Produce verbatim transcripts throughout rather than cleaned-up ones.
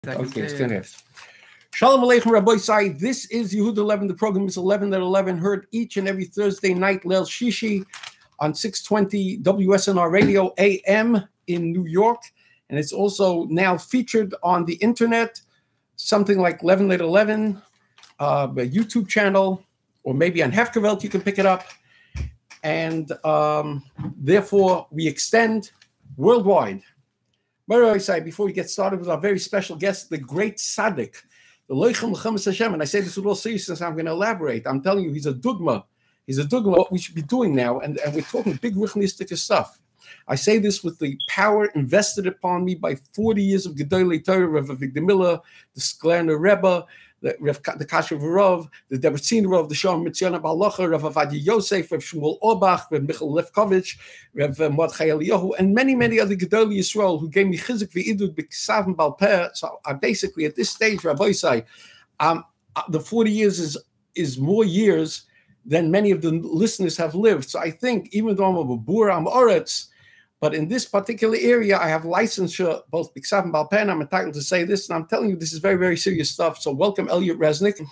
Okay, it's gonna. Shalom Aleichem, Rabbi Sai. This is Yehuda eleven. The program is eleven at eleven, heard each and every Thursday night, Leil Shishi, on six twenty W S N R Radio A M in New York. And it's also now featured on the internet, something like eleven at eleven, uh, a YouTube channel, or maybe on Hefkervelt, you can pick it up. And um, therefore, we extend worldwide. Before we get started with our very special guest, the great Tzaddik, the Loichem L'chamas Hashem, and I say this with all seriousness, I'm going to elaborate. I'm telling you, he's a dugma. He's a dugma of what we should be doing now, and, and we're talking big ruchnistic stuff. I say this with the power invested upon me by forty years of Gedolei Torah, Rav Avigdor Miller, the Sklerner Rebbe, the Rav the Kasher Varov, the Debrecen Rav, the Shalom Mitzion Balacha, Rav Avadia Yosef, Rav Shmuel Orbach, Rav Michael Lefkovich, Rav Mordechai Eliyahu, and many, many other Gedolei Yisrael who gave me chizuk v'idud b'ksav balpeh. So I basically, at this stage, Rabbi Say, um, the forty years is is more years than many of the listeners have lived. So I think, even though I'm a Babur, I'm Oretz, but in this particular area, I have licensure, both Biksav and Balpeh, and I'm entitled to say this, and I'm telling you, this is very, very serious stuff. So welcome, Elliot Resnick,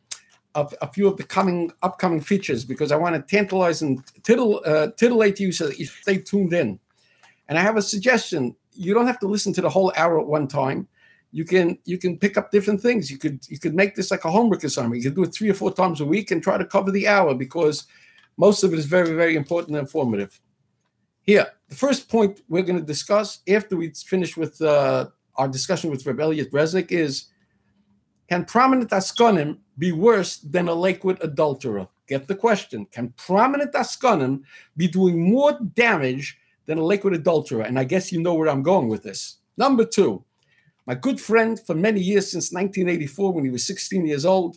of a few of the coming, upcoming features, because I want to tantalize and tittle, uh, titillate you so that you stay tuned in. And I have a suggestion. You don't have to listen to the whole hour at one time. You can you can pick up different things. You could you could make this like a homework assignment. You could do it three or four times a week and try to cover the hour, because most of it is very, very important and informative. Here, the first point we're going to discuss after we finish with uh, our discussion with Rabbi Elliot Resnick is, can prominent askonim be worse than a Lakewood adulterer? Get the question. Can prominent askonim be doing more damage than a Lakewood adulterer? And I guess you know where I'm going with this. Number two, my good friend for many years, since nineteen eighty-four, when he was sixteen years old,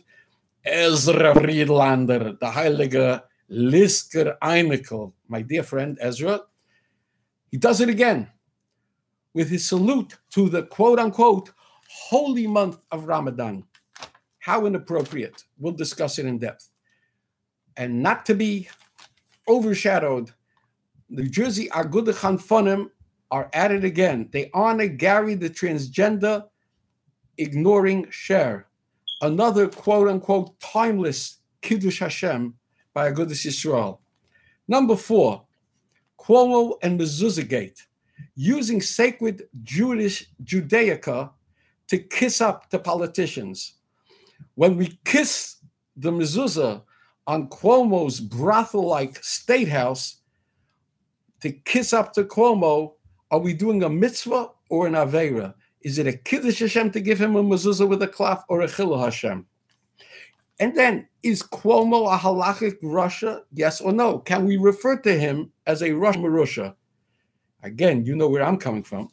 Ezra Friedlander, the Heilige Lisker Einikel, my dear friend Ezra, he does it again with his salute to the quote-unquote holy month of Ramadan. How inappropriate. We'll discuss it in depth. And not to be overshadowed, the Jersey Agudah Chanfonim are at it again. They honor Gary the transgender, ignoring Cher. Another quote-unquote timeless Kiddush Hashem by Agudas Yisrael. Number four, Cuomo and Mezuzah Gate, using sacred Jewish Judaica to kiss up to politicians. When we kiss the mezuzah on Cuomo's brothel-like state house to kiss up to Cuomo, are we doing a mitzvah or an aveira? Is it a kiddush Hashem to give him a mezuzah with a cloth, or a chilul Hashem? And then, is Cuomo a halachic Russia? Yes or no? Can we refer to him as a Rosh Marusha? Again, you know where I'm coming from.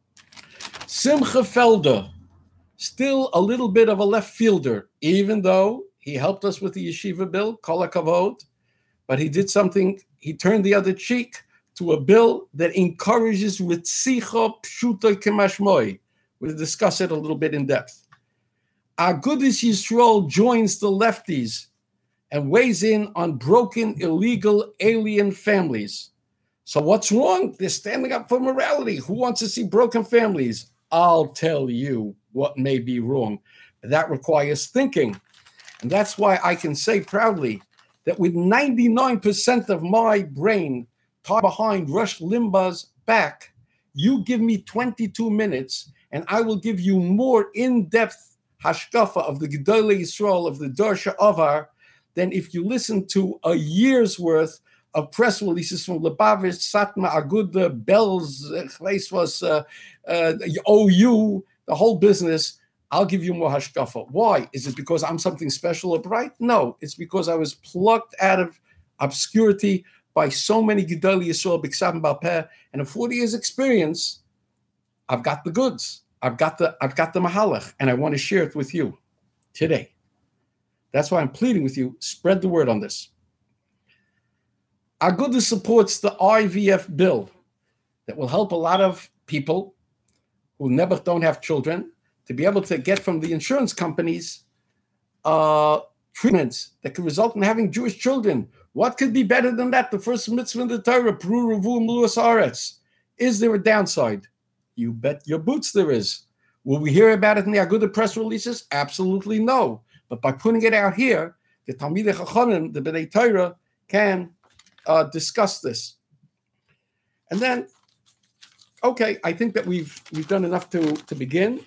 Simcha Felder, still a little bit of a left fielder, even though he helped us with the yeshiva bill, kol hakavod, but he did something, he turned the other cheek to a bill that encourages ritzicha pshuto kemashmoi. We'll discuss it a little bit in depth. Agudas Yisrael joins the lefties and weighs in on broken, illegal, alien families. So what's wrong? They're standing up for morality. Who wants to see broken families? I'll tell you what may be wrong. That requires thinking. And that's why I can say proudly that with ninety-nine percent of my brain tied behind Rush Limbaugh's back, you give me twenty-two minutes and I will give you more in-depth hashkafa of the Gedolei Yisrael of the Darsha Avar than if you listen to a year's worth of press releases from Lubavitch, Satma, Aguda, Bells, was uh, uh, O U, the whole business. I'll give you more hashkafa. Why? Is it because I'm something special or bright? No, it's because I was plucked out of obscurity by so many Gedolei Yisrael, Biksav and Balpeh, and in forty years experience, I've got the goods. I've got the I've got the mahalach, and I want to share it with you today. That's why I'm pleading with you, spread the word on this. Aguda supports the I V F bill that will help a lot of people who never don't have children to be able to get from the insurance companies uh, treatments that could result in having Jewish children. What could be better than that? The first mitzvah in the Torah, Pru Revu Mluas Aretz. Is there a downside? You bet your boots there is. Will we hear about it in the Aguda press releases? Absolutely no. But by putting it out here, the Talmidei Chachamim, the B'nai Torah, can uh, discuss this. And then, okay, I think that we've we've done enough to, to begin.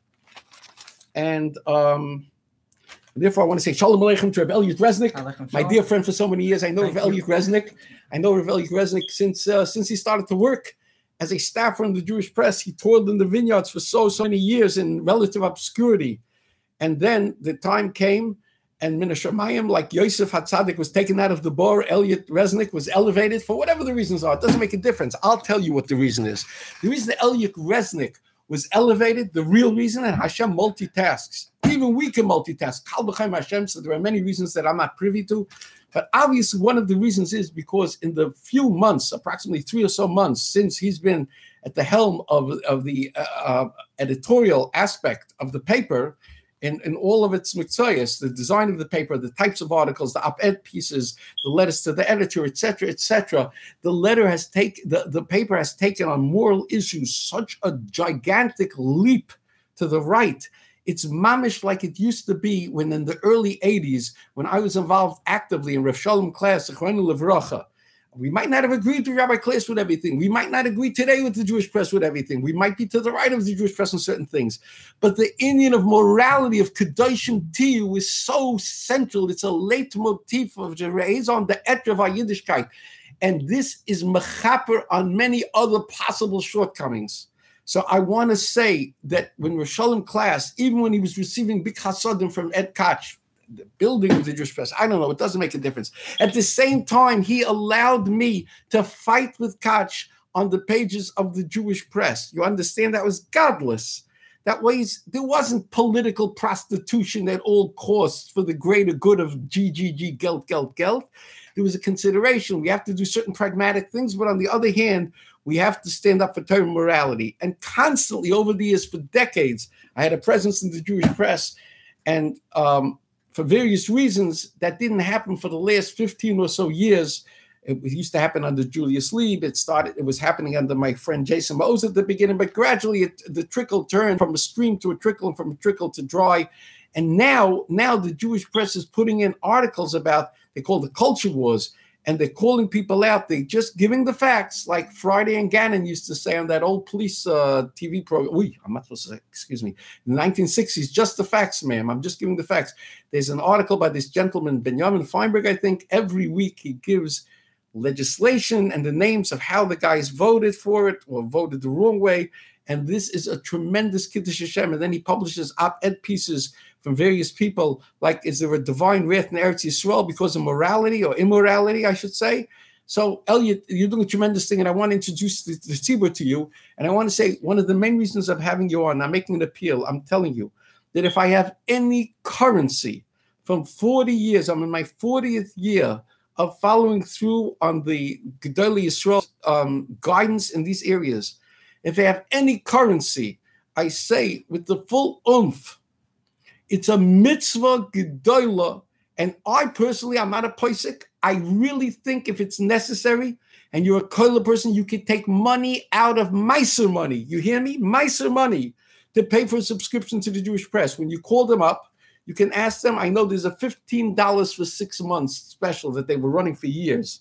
And um, therefore, I want to say Shalom Aleichem to Rav Elliot Resnick, my dear friend for so many years. I know Rav Elliot Resnick. I know Rav Elliot Resnick since uh, since he started to work as a staffer in the Jewish press. He toiled in the vineyards for so, so many years in relative obscurity. And then the time came, and Min HaShamayim, like Yosef HaTzadik, was taken out of the bar. Elliot Resnick was elevated for whatever the reasons are. It doesn't make a difference. I'll tell you what the reason is. The reason that Elliot Resnick was elevated, the real reason, and Hashem multitasks. Even we can multitask. Kal b'chaim Hashem, so there are many reasons that I'm not privy to. But obviously, one of the reasons is because in the few months, approximately three or so months, since he's been at the helm of, of the uh, uh, editorial aspect of the paper, in, in all of its mitzvahs, the design of the paper, the types of articles, the op-ed pieces, the letters to the editor, et cetera, et cetera, the letter has taken, the, the paper has taken on moral issues such a gigantic leap to the right. It's mamish like it used to be when in the early eighties, when I was involved actively in Rav Shalom Klass, Zechronu Livracha. We might not have agreed with Rabbi Klass with everything. We might not agree today with the Jewish press with everything. We might be to the right of the Jewish press on certain things. But the Indian of morality, of Kedoshim Tiyu, is so central. It's a leitmotif of the Reizon, the etre of our Yiddishkeit. And this is mechaper on many other possible shortcomings. So I want to say that when Rav Shalom Klass, even when he was receiving big chasadim from Ed Koch, the building of the Jewish press, I don't know, it doesn't make a difference. At the same time, he allowed me to fight with Koch on the pages of the Jewish press. You understand? That was godless. That was, there wasn't political prostitution at all costs for the greater good of G G G, Geld, Geld, Geld. There was a consideration. We have to do certain pragmatic things, but on the other hand, we have to stand up for Torah morality. And constantly over the years, for decades, I had a presence in the Jewish press. And um, for various reasons, that didn't happen for the last fifteen or so years. It used to happen under Julius Lieb. It started, it was happening under my friend Jason Mose at the beginning, but gradually it, the trickle turned from a stream to a trickle and from a trickle to dry. And now, now the Jewish press is putting in articles about, they call the culture wars, and they're calling people out. They're just giving the facts, like Friday and Gannon used to say on that old police uh, T V program. Ooh, I'm not supposed to say, excuse me. In the nineteen sixties, just the facts, ma'am. I'm just giving the facts. There's an article by this gentleman, Benjamin Feinberg, I think. Every week he gives legislation and the names of how the guys voted for it or voted the wrong way. And this is a tremendous Kiddush Hashem. And then he publishes op-ed pieces from various people, like, is there a divine wrath in Eretz Yisrael because of morality or immorality, I should say? So, Elliot, you're doing a tremendous thing, and I want to introduce the, the tzibur to you. And I want to say one of the main reasons of having you on, I'm making an appeal, I'm telling you, that if I have any currency from forty years, I'm in my fortieth year of following through on the Gedolei Yisrael um, guidance in these areas, if I have any currency, I say with the full oomph, it's a mitzvah gedola, and I personally, I'm not a posek. I really think if it's necessary, and you're a koila person, you can take money out of Meiser money. You hear me? Meiser money to pay for a subscription to the Jewish press. When you call them up, you can ask them. I know there's a fifteen dollars for six months special that they were running for years.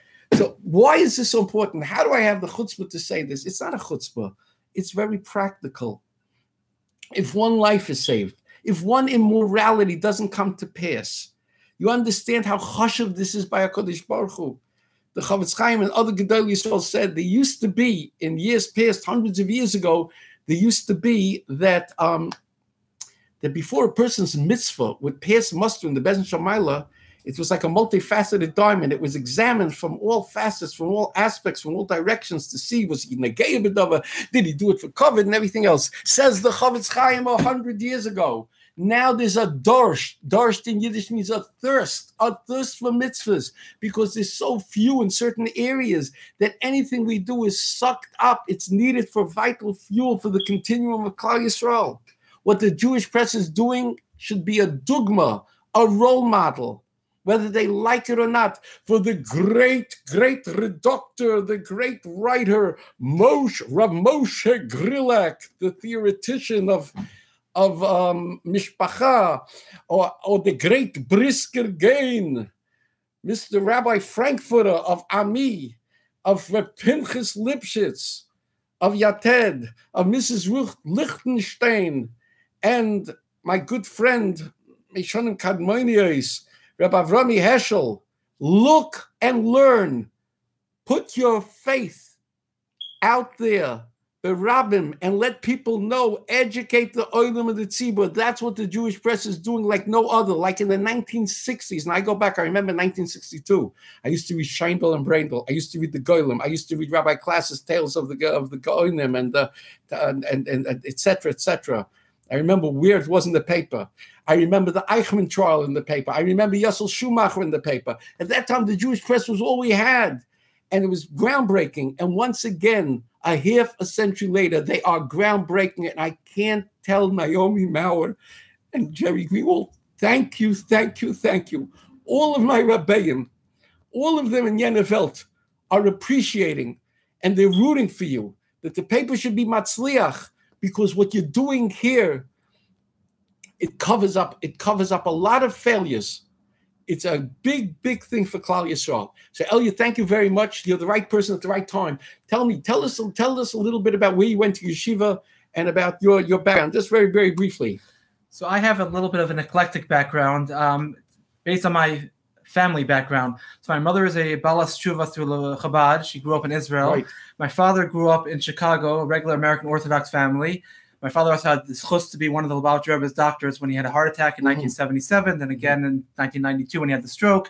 So why is this so important? How do I have the chutzpah to say this? It's not a chutzpah. It's very practical. If one life is saved, if one immorality doesn't come to pass, you understand how chashuv this is by HaKadosh Baruch Hu. The Chavetz Chaim and other Gedolei Yisrael said there used to be, in years past, hundreds of years ago, there used to be that um, that before a person's mitzvah would pass muster in the Beis Din Shamayla, it was like a multifaceted diamond. It was examined from all facets, from all aspects, from all directions to see, was he negay b'dava? Did he do it for covet and everything else? Says the Chavetz Chaim a hundred years ago. Now there's a dorsh. Dorsh in Yiddish means a thirst, a thirst for mitzvahs, because there's so few in certain areas that anything we do is sucked up. It's needed for vital fuel for the continuum of Klal Yisrael. What the Jewish press is doing should be a dogma, a role model. whether they like it or not, for the great, great reductor, the great writer, Moshe, Rav Moshe Grilak, the theoretician of, of um, Mishpacha, or, or the great Brisker Gain, Mister Rabbi Frankfurter of Ami, of Pinchas Lipschitz, of Yated, of Missus Ruth Lichtenstein, and my good friend, Mishonim Kadmonios, Rabbi Avrami Heschel. Look and learn. Put your faith out there, the rabbim, and let people know. Educate the oilam of the tzibur. That's what the Jewish press is doing like no other. Like in the nineteen sixties, and I go back, I remember nineteen sixty-two. I used to read Scheindel and Braindel. I used to read the Goyim. I used to read Rabbi Klass's Tales of the of the Goyim and the and and, and et cetera, et cetera. I remember Weird was in the paper. I remember the Eichmann trial in the paper. I remember Yossel Schumacher in the paper. At that time, the Jewish press was all we had. And it was groundbreaking. And once again, a half a century later, they are groundbreaking. And I can't tell Naomi Maurer and Jerry Greenwald, thank you, thank you, thank you. All of my Rebbeim, all of them in Yenevelt are appreciating and they're rooting for you, that the paper should be Matzliach, because what you're doing here, it covers up, it covers up a lot of failures. It's a big, big thing for Klal Yisrael. So, Elliot, thank you very much. You're the right person at the right time. Tell me, tell us, tell us a little bit about where you went to yeshiva and about your, your background, just very, very briefly. So I have a little bit of an eclectic background um, based on my family background. So my mother is a Balas Tshuva through Chabad. She grew up in Israel. Right. My father grew up in Chicago, a regular American Orthodox family. My father also had the chus to be one of the Lubavitcher Rebbe's doctors when he had a heart attack in mm-hmm. nineteen seventy-seven, then again in nineteen ninety-two when he had the stroke.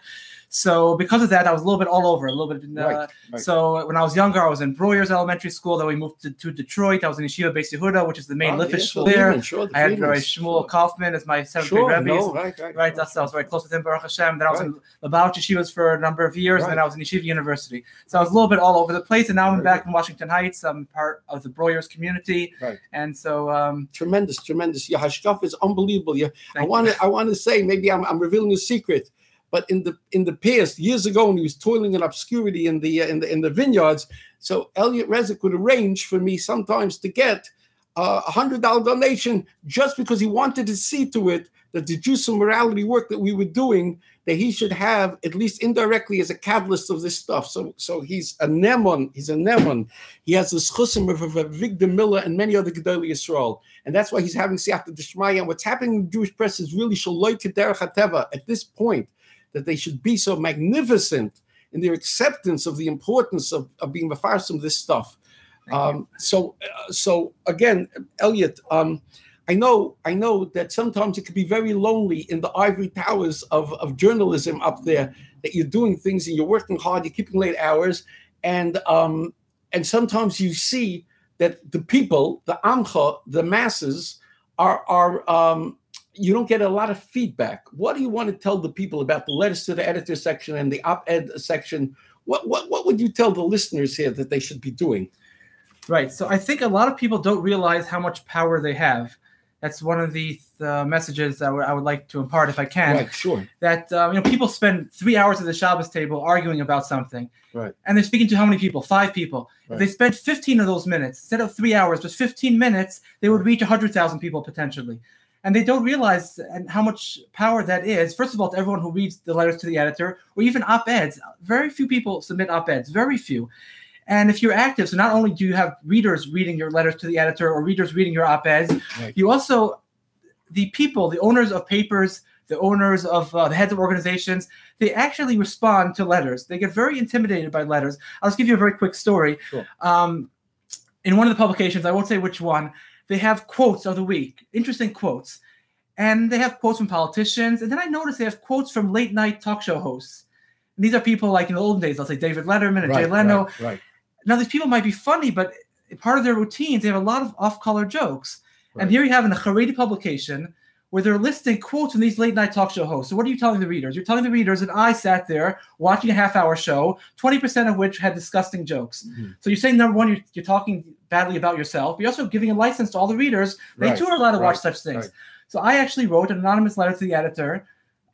So because of that, I was a little bit all over, a little bit. Uh, right, right. So when I was younger, I was in Breuer's Elementary School. Then we moved to, to Detroit. I was in Yeshiva Beis Yehuda, which is the main oh, Liffish yeah, school there. Sure, the I had Rabbi Shmuel sure. Kaufman as my seventh sure, grade Rebbe. No, right, right, right. That's, I was very close with him, Baruch Hashem. Then I was right. in Lubavitch Yeshivas for a number of years, right. and then I was in Yeshiva University. So I was a little bit all over the place, and now I'm back in Washington Heights. I'm part of the Breuer's community, right. and so um, tremendous, tremendous. Your hashkaf is unbelievable. You, I want to, I want to say, maybe I'm, I'm revealing a secret. But in the in the past, years ago, when he was toiling in obscurity in the uh, in the in the vineyards, so Elliot Rezik would arrange for me sometimes to get uh, a hundred dollar donation just because he wanted to see to it that the Jewish morality work that we were doing, that he should have at least indirectly as a catalyst of this stuff. So so he's a nemon, he's a nemon. He has the schusim of Avigdor Miller and many other Gedolei Yisrael, and that's why he's having Siyata D'Shmaya. And what's happening in the Jewish press is really shaloi kederech hateva at this point, that they should be so magnificent in their acceptance of the importance of, of being mefarsim this stuff. Um, so, uh, so again, Elliot, um, I know, I know that sometimes it can be very lonely in the ivory towers of, of journalism up there, that you're doing things and you're working hard, you're keeping late hours, and um, and sometimes you see that the people, the amcha, the masses, are are um, you don't get a lot of feedback. What do you want to tell the people about the letters to the editor section and the op-ed section? What, what, what would you tell the listeners here that they should be doing? Right. So I think a lot of people don't realize how much power they have. That's one of the uh, messages I, w- I would like to impart if I can. Right, sure. That uh, you know, people spend three hours at the Shabbos table arguing about something. Right. And they're speaking to how many people? Five people. Right. If they spent fifteen of those minutes, instead of three hours, just fifteen minutes, they would reach one hundred thousand people potentially. And they don't realize and how much power that is. First of all, to everyone who reads the letters to the editor, or even op-eds. Very few people submit op-eds, very few. And if you're active, so not only do you have readers reading your letters to the editor or readers reading your op-eds, right. you also, the people, the owners of papers, the owners of uh, the heads of organizations, they actually respond to letters. They get very intimidated by letters. I'll just give you a very quick story. Sure. Um, in one of the publications, I won't say which one, they have quotes of the week, interesting quotes. And they have quotes from politicians. And then I noticed they have quotes from late night talk show hosts. And these are people like in the olden days, I'll say David Letterman and right, Jay Leno. Right, right. Now, these people might be funny, but part of their routines, they have a lot of off-color jokes. Right. And here you have in a Haredi publication where they're listing quotes from these late night talk show hosts. So what are you telling the readers? You're telling the readers that I sat there watching a half-hour show, twenty percent of which had disgusting jokes. Mm-hmm. So you're saying, number one, you're, you're talking badly about yourself, but you're also giving a license to all the readers. They right. too are allowed to right. watch such things. Right. So I actually wrote an anonymous letter to the editor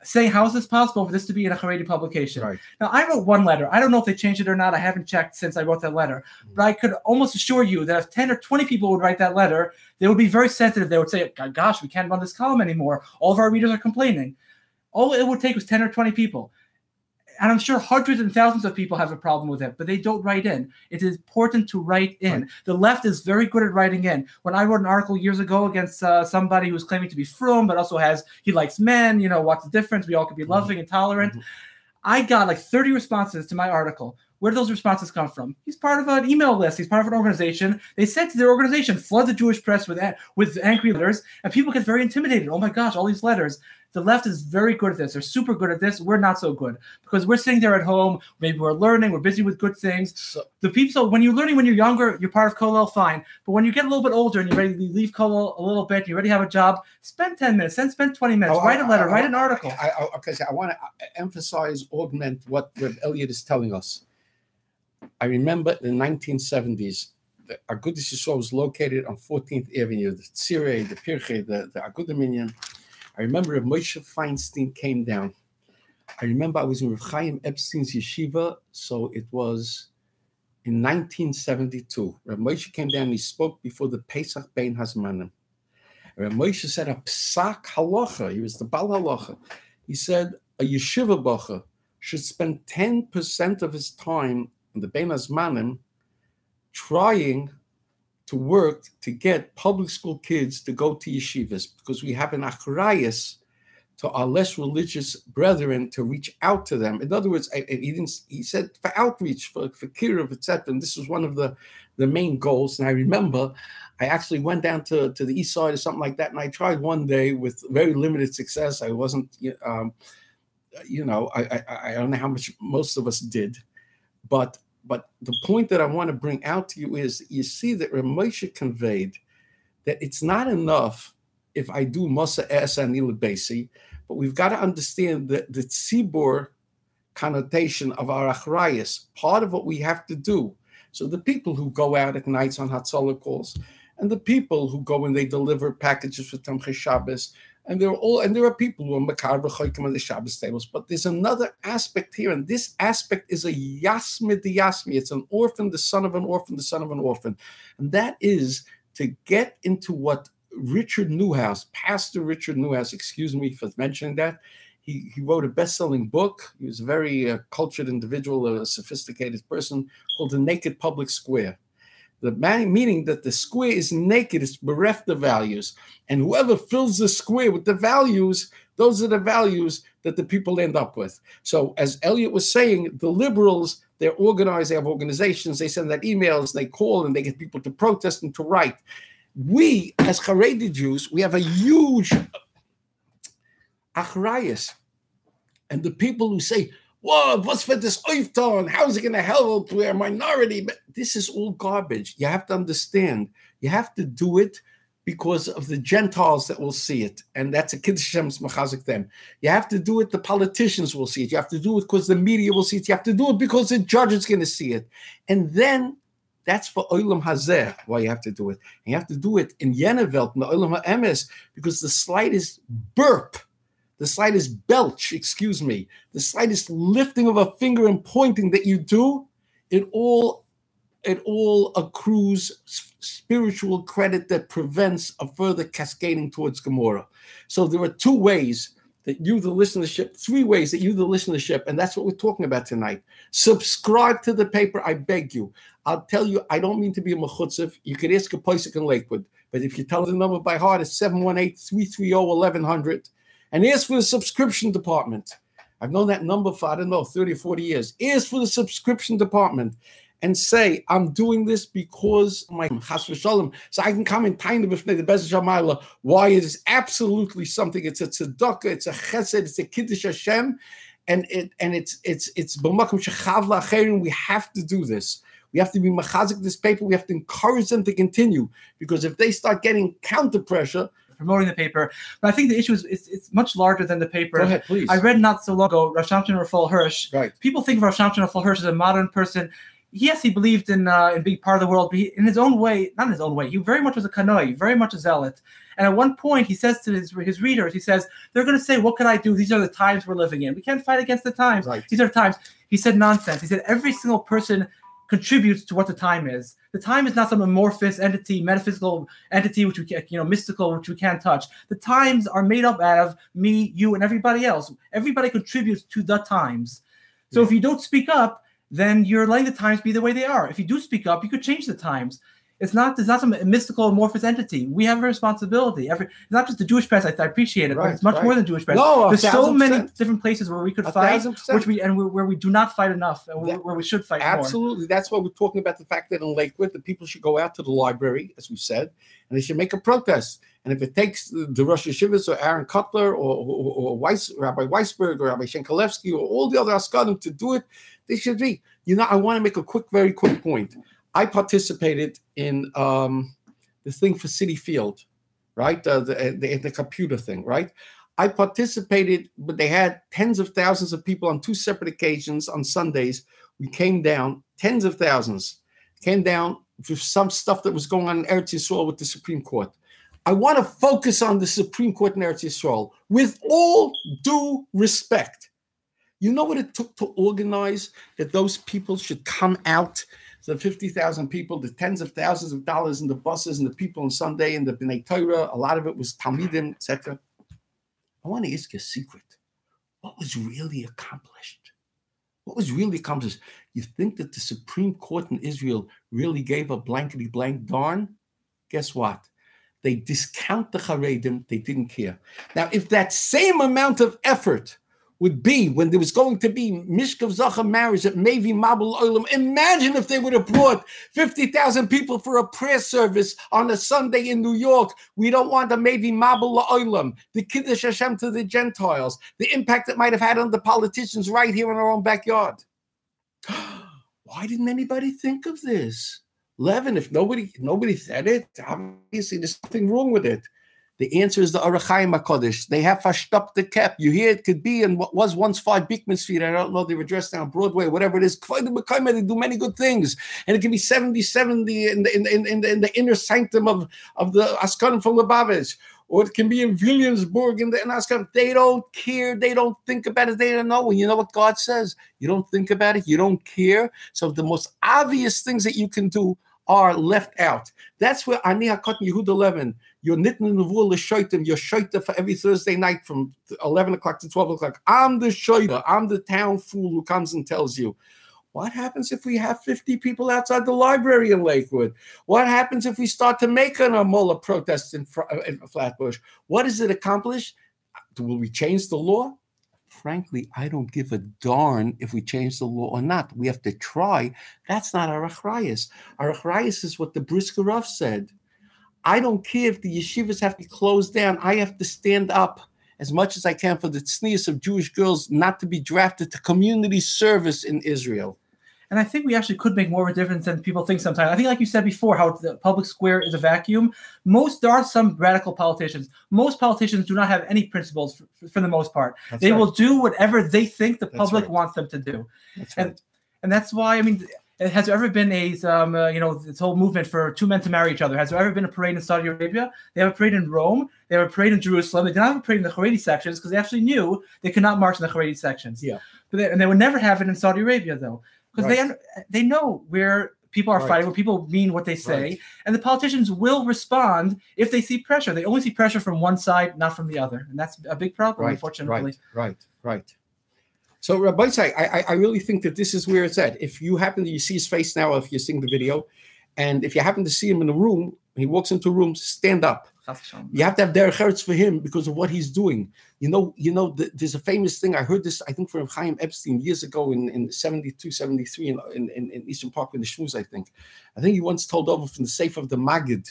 saying, how is this possible for this to be in a Haredi publication? Right. Now, I wrote one letter. I don't know if they changed it or not. I haven't checked since I wrote that letter. But I could almost assure you that if ten or twenty people would write that letter, they would be very sensitive. They would say, gosh, we can't run this column anymore. All of our readers are complaining. All it would take was ten or twenty people. And I'm sure hundreds and thousands of people have a problem with it, but they don't write in. It is important to write in. Right. The left is very good at writing in. When I wrote an article years ago against uh, somebody who was claiming to be frum, but also has, he likes men, you know, what's the difference? We all could be loving and tolerant. Mm-hmm. I got like thirty responses to my article. Where do those responses come from? He's part of an email list. He's part of an organization. They said to their organization, flood the Jewish press with, with angry letters, and people get very intimidated. Oh my gosh, all these letters. The left is very good at this. They're super good at this. We're not so good because we're sitting there at home. Maybe we're learning. We're busy with good things. So, the people. So when you're learning when you're younger, you're part of Kollel, fine. But when you get a little bit older and you're ready to leave Kollel a little bit, you already have a job, spend ten minutes, then spend twenty minutes. Oh, write I, a letter, I, write I, an article. I, I, okay, so I want to emphasize, augment what Reb Elliot is telling us. I remember in the nineteen seventies, the Agudas Yisrael was located on fourteenth Avenue, the Tzirei, the Pirchei, the, the Agudah Minyan. I remember if Moshe Feinstein came down. I remember I was in Rav Chaim Epstein's yeshiva, so it was in nineteen seventy-two. Rav Moshe came down and he spoke before the Pesach Bein Hazmanim. Rav Moshe said a psak halacha. He was the Bal halacha. He said a yeshiva bacher should spend ten percent of his time in the Bein Hazmanim trying to work to get public school kids to go to yeshivas, because we have an achrayus to our less religious brethren to reach out to them. In other words, I, I, he, didn't, he said for outreach, for, for kiruv, et cetera. And this was one of the, the main goals. And I remember I actually went down to, to the east side or something like that, and I tried one day with very limited success. I wasn't, um, you know, I, I, I don't know how much most of us did, but But the point that I want to bring out to you is you see that Rav Moshe conveyed that it's not enough if I do Masa Esa Anila Basi, but we've got to understand the, the tzibur connotation of our achrayus, part of what we have to do. So the people who go out at nights on Hatzalah calls, and the people who go and they deliver packages for Tamchei Shabbos, and there are all and there are people who are makar v'choikim on the Shabbos tables. But there's another aspect here, and this aspect is a yasmi de yasmi. It's an orphan, the son of an orphan, the son of an orphan, and that is to get into what Richard Newhouse, Pastor Richard Newhouse, excuse me for mentioning that. He, he wrote a best-selling book. He was a very uh, cultured individual, a sophisticated person, called The Naked Public Square. The man, meaning that the square is naked, it's bereft of values. And whoever fills the square with the values, those are the values that the people end up with. So as Elliot was saying, the liberals, they're organized, they have organizations, they send out emails, they call, and they get people to protest and to write. We, as Haredi Jews, we have a huge achrayus. And the people who say, whoa, what's for this oifton? How is it going to help? We're a minority. But this is all garbage. You have to understand. You have to do it because of the Gentiles that will see it. And that's a Kiddush Hashem's machazik them. You have to do it, the politicians will see it. You have to do it because the media will see it. You have to do it because the judge is going to see it. And then that's for Olam Hazeh, why you have to do it. And you have to do it in Yenevelt, in the Olam HaEmes, because the slightest burp, the slightest belch, excuse me, the slightest lifting of a finger and pointing that you do, it all, it all accrues spiritual credit that prevents a further cascading towards Gomorrah. So there are two ways that you, the listenership, three ways that you, the listenership, and that's what we're talking about tonight. Subscribe to the paper, I beg you. I'll tell you, I don't mean to be a mechutzev. You could ask a Pesach in Lakewood, but if you tell the number by heart, it's seven one eight, three three zero, eleven hundred. And ask for the subscription department. I've known that number for, I don't know, thirty or forty years. Ask for the subscription department and say, I'm doing this because my chas v'shalom, so I can come in time b'fnei the Beis Shamayla, why it is absolutely something. It's a tzedakah, it's a chesed, it's a kiddush Hashem, and it and it's it's it's b'makom shechav la'acherim. We have to do this. We have to be machazik this paper. We have to encourage them to continue, because if they start getting counter pressure, promoting the paper. But I think the issue is it's, it's much larger than the paper. Go ahead, please. I read not so long ago Rav Shamshon Raphael Hirsch. Right. People think of Rav Shamshon Raphael Hirsch as a modern person. Yes, he believed in uh, in being part of the world, but he, in his own way, not in his own way, he very much was a kanoi, very much a zealot. And at one point, he says to his, his readers, he says, they're going to say, what can I do? These are the times we're living in. We can't fight against the times. Right. These are times. He said nonsense. He said every single person contributes to what the time is. The time is not some amorphous entity, metaphysical entity, which we can, you know, mystical, which we can't touch. The times are made up out of me, you, and everybody else. Everybody contributes to the times. So yeah. if you don't speak up, then you're letting the times be the way they are. If you do speak up, you could change the times. It's not, it's not some mystical amorphous entity. We have a responsibility. Every, it's not just the Jewish press. I, I appreciate it, right, but it's much right. more than Jewish press. No, There's so many percent. different places where we could a fight, which we and where we do not fight enough, and that, where we should fight absolutely. more. That's why we're talking about the fact that in Lakewood, the people should go out to the library, as we said, and they should make a protest. And if it takes the Rosh Yeshivas or Aaron Cutler or, or, or Weiss, Rabbi Weisberg or Rabbi Shenkalevsky or all the other Askadim to do it, they should be. You know, I want to make a quick, very quick point. I participated in um, the thing for City Field, right? Uh, the, the the computer thing, right? I participated, but they had tens of thousands of people on two separate occasions on Sundays. We came down, tens of thousands, came down for some stuff that was going on in Eretz Yisrael with the Supreme Court. I want to focus on the Supreme Court in Eretz Yisrael with all due respect. You know what it took to organize that those people should come out? The fifty thousand people, the tens of thousands of dollars in the buses and the people on Sunday and the B'nai Torah, a lot of it was Talmidim, et cetera. I want to ask you a secret. What was really accomplished? What was really accomplished? You think that the Supreme Court in Israel really gave a blankety blank darn? Guess what? They discount the Haredim. They didn't care. Now, if that same amount of effort would be when there was going to be Mishkav Zacha marriage at Mevi Mabul Olam. Imagine if they would have brought fifty thousand people for a prayer service on a Sunday in New York. We don't want a Mevi Mabul Olam, the Kiddush Hashem to the Gentiles, the impact it might have had on the politicians right here in our own backyard. Why didn't anybody think of this? Levin, if nobody, nobody said it, obviously there's something wrong with it. The answer is the Orach Chaim HaKodesh. They have verstoppt the cap. You hear it could be in what was once five Beekman Street. I don't know, they were dressed down Broadway, whatever it is. They do many good things. And it can be seventy seventy in the, in, in, in, the, in the inner sanctum of, of the Askanim from Lubavitch. Or it can be in Williamsburg in the in Askanim. They don't care. They don't think about it. They don't know. And you know what God says? You don't think about it. You don't care. So the most obvious things that you can do are left out. That's where Ani HaKatan Yehuda eleven, you're nitten in the wool, the shoitim, you're shoita for every Thursday night from eleven o'clock to twelve o'clock. I'm the shoita, I'm the town fool who comes and tells you. What happens if we have fifty people outside the library in Lakewood? What happens if we start to make an Amola protest in, in Flatbush? What does it accomplish? Will we change the law? Frankly, I don't give a darn if we change the law or not. We have to try. That's not our achrayus. Our achrayus is what the Brisker Rav said. I don't care if the yeshivas have to be closed down. I have to stand up as much as I can for the tznius of Jewish girls not to be drafted to community service in Israel. And I think we actually could make more of a difference than people think sometimes. I think, like you said before, how the public square is a vacuum. Most, there are some radical politicians. Most politicians do not have any principles for, for the most part. That's they right. will do whatever they think the public right. wants them to do. That's and, right. and that's why, I mean, has there ever been a, um, uh, you know, this whole movement for two men to marry each other? Has there ever been a parade in Saudi Arabia? They have a parade in Rome. They have a parade in Jerusalem. They did not have a parade in the Haredi sections because they actually knew they could not march in the Haredi sections. Yeah. But they, and they would never have it in Saudi Arabia, though. Because right. they they know where people are right. fighting, where people mean what they say, right. and the politicians will respond if they see pressure. They only see pressure from one side, not from the other, and that's a big problem, right. unfortunately. Right, right, right. So, Rabbi Isai, I, I really think that this is where it's at. If you happen to you see his face now, if you're seeing the video, and if you happen to see him in a room, he walks into a room, stand up. You have to have derech eretz for him because of what he's doing. You know, you know. The, there's a famous thing. I heard this, I think, from Chaim Epstein years ago in, in seventy-two, seventy-three in, in, in Eastern Park in the Shmuz, I think. I think he once told over from the Sefer of the Magid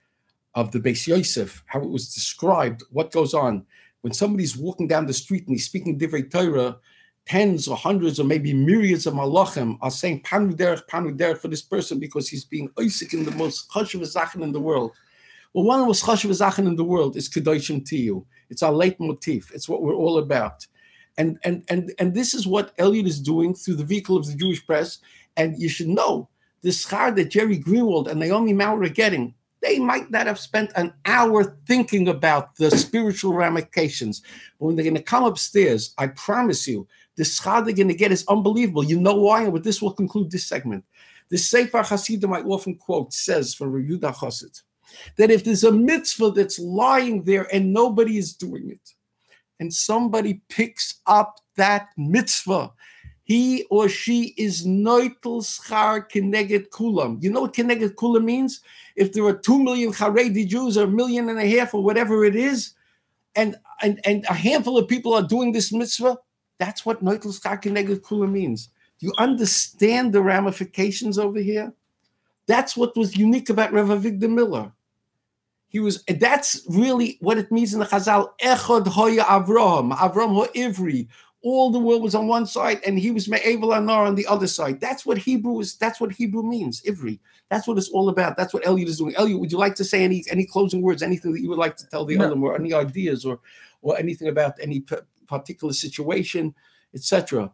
of the Beis Yosef how it was described, what goes on. When somebody's walking down the street and he's speaking Divrei Torah, tens or hundreds or maybe myriads of malachim are saying Panu Derech, Panu Derech for this person because he's being oisik in the most chashuv zachen in the world. Well, one of the most chashuv zachen in the world is Kedoshim Tiyu. It's our leitmotif. It's what we're all about. And, and, and, and this is what Elliot is doing through the vehicle of the Jewish press. And you should know, the schar that Jerry Greenwald and Naomi Maurer are getting, They might not have spent an hour thinking about the spiritual ramifications. But when they're going to come upstairs, I promise you, the schar they're going to get is unbelievable. You know why? And with this, we'll conclude this segment. The Sefer Hasidim I often quote says from Rabbi Yehuda Chassid that if there's a mitzvah that's lying there and nobody is doing it, and somebody picks up that mitzvah, he or she is noitel schar keneged kulam. You know what keneged kulam means? If there are two million Haredi Jews or a million and a half or whatever it is, and, and, and a handful of people are doing this mitzvah, that's what noitel schar keneged kulam means. Do you understand the ramifications over here? That's what was unique about Rav Avigdor Miller. He was, that's really what it means in the Chazal. Echad hoya Avraham, Avraham ho Ivri. All the world was on one side, and he was Me'evel Anar on the other side. That's what Hebrew is. That's what Hebrew means, Ivri. That's what it's all about. That's what Elliot is doing. Elliot, would you like to say any any closing words, anything that you would like to tell the no. other, or any ideas, or or anything about any p- particular situation, et cetera?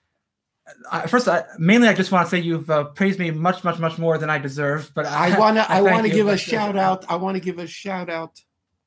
Uh, first, uh, mainly, I just want to say you've uh, praised me much, much, much more than I deserve. But I, I want to, I, I want to give you. a shout out. I want to give a shout out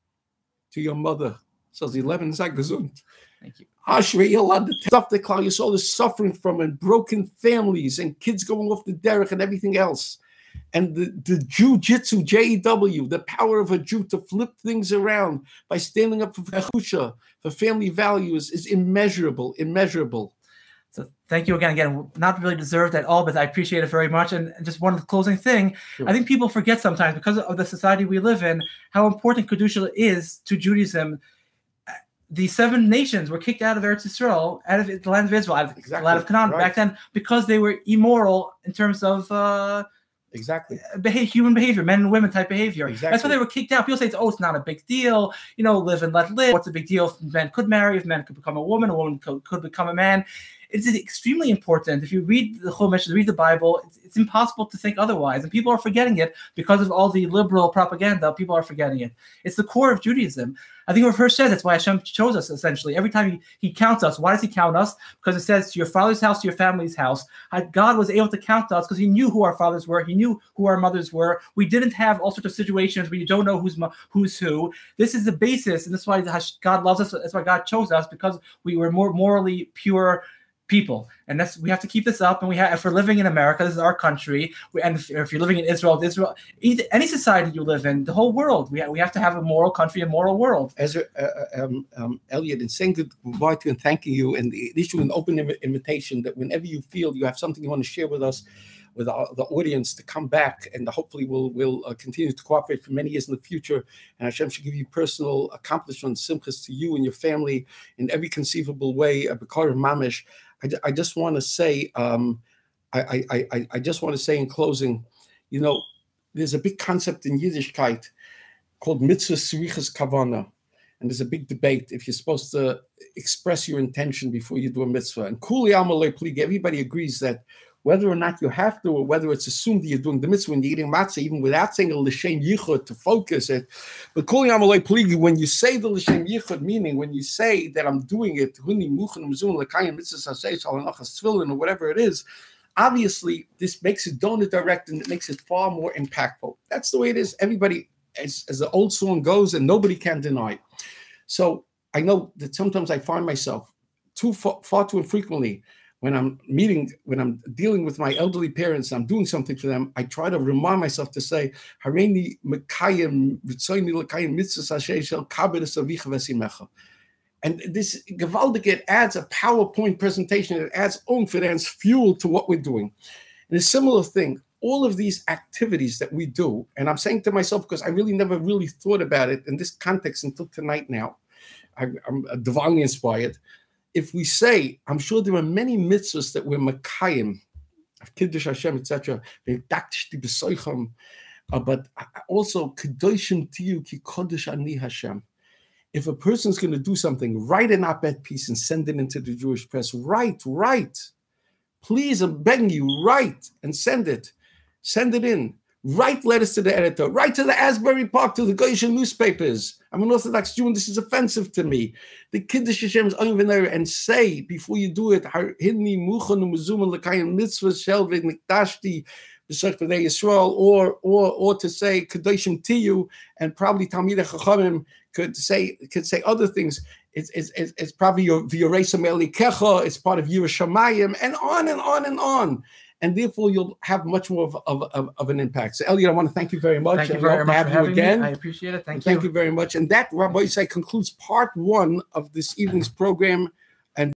to your mother. So the eleven sei gesund. Thank you. Ashrei, a lot of the stuff that Klal Yisrael is suffering from, and broken families, and kids going off the derech, and everything else, and the the Jiu-Jitsu, J E W, the power of a Jew to flip things around by standing up for Chusha, for family values, is immeasurable, immeasurable. So thank you again. Again, not really deserved at all, but I appreciate it very much. And just one closing thing, sure. I think people forget sometimes, because of the society we live in, how important Kedusha is to Judaism. The seven nations were kicked out of Eretz Yisrael, out of the land of Israel, out of exactly. the land of Canaan right. back then, because they were immoral in terms of uh, exactly behavior, human behavior, men and women type behavior. Exactly. That's why they were kicked out. People say, "Oh, it's not a big deal. You know, live and let live. What's a big deal if men could marry? If men could become a woman, a woman could, could become a man." It's extremely important. If you read the Chumash, read the Bible, it's, it's impossible to think otherwise. And people are forgetting it because of all the liberal propaganda. People are forgetting it. It's the core of Judaism. I think what first says that's why Hashem chose us, essentially. Every time he, he counts us, why does he count us? Because it says to your father's house, to your family's house. God was able to count us because he knew who our fathers were. He knew who our mothers were. We didn't have all sorts of situations where you don't know who's who's who. This is the basis, and that's why God loves us. That's why God chose us, because we were more morally pure people, and that's we have to keep this up. And we have, if we're living in America, this is our country. We, and if, if you're living in Israel, Israel, any society you live in, the whole world, we have, we have to have a moral country, a moral world. As uh, um, um, Elliot, in saying goodbye to you and thanking you, and issuing an open invitation that whenever you feel you have something you want to share with us, with our, the audience, to come back, and hopefully we'll will uh, continue to cooperate for many years in the future. And Hashem should give you personal accomplishments, simchas to you and your family in every conceivable way. A bekar of mamish. I, I just want to say, um, I, I, I, I just want to say in closing, you know, there's a big concept in Yiddishkeit called mitzvah srichas kavana, and there's a big debate if you're supposed to express your intention before you do a mitzvah. And kuli amalei plig, everybody agrees that whether or not you have to, or whether it's assumed that you're doing the mitzvah when you're eating matzah, even without saying a l'shem yichud to focus it. But kol yamalei pligi, when you say the l'shem yichud, meaning when you say that I'm doing it, huni muchen mizun l'kayim mitzvah sasei shalanachas tefillin, or whatever it is, obviously this makes it donor direct, and it makes it far more impactful. That's the way it is. Everybody, as, as the old song goes, and nobody can deny it. So I know that sometimes I find myself too far, far too infrequently, when I'm meeting, when I'm dealing with my elderly parents, I'm doing something for them, I try to remind myself to say, Hareini mekayim v'tzoyni l'kayim mitzvahs hashem shel kabed savicha v'simecha. And this gewaldig, it adds a PowerPoint presentation, it adds confidence, fuel to what we're doing. And a similar thing, all of these activities that we do, and I'm saying to myself, because I really never really thought about it in this context until tonight now, I, I'm divinely inspired. If we say, I'm sure there are many mitzvahs that we're makayim, kiddush Hashem, et cetera, uh, but also kedoshim tiyu ki kodesh ani Hashem. If a person's going to do something, write an op-ed piece and send it into the Jewish press. Write, write. Please, I'm begging you, write and send it. Send it in. Write letters to the editor. Write to the Asbury Park, to the Goyish newspapers. I'm an Orthodox Jew, and this is offensive to me. The Kiddush Hashem is over there, and say before you do it, Hinni muchan u'mezumah l'kayim mitzvah shel v'nikdashti B'Sechtarei Yisrael, or or or to say Kedoshim Tiyu, and probably Talmidei Chachamim could say could say other things. It's it's it's, it's probably your V'Yoreisam Elikecha. It's part of Yerushalayim, and on and on and on. And therefore, you'll have much more of, of, of, of an impact. So, Elliot, I want to thank you very much. Thank you very much have for you having again. me. I appreciate it. Thank Thank you. you very much. And that, Rabbi Yisai, concludes part one of this evening's program.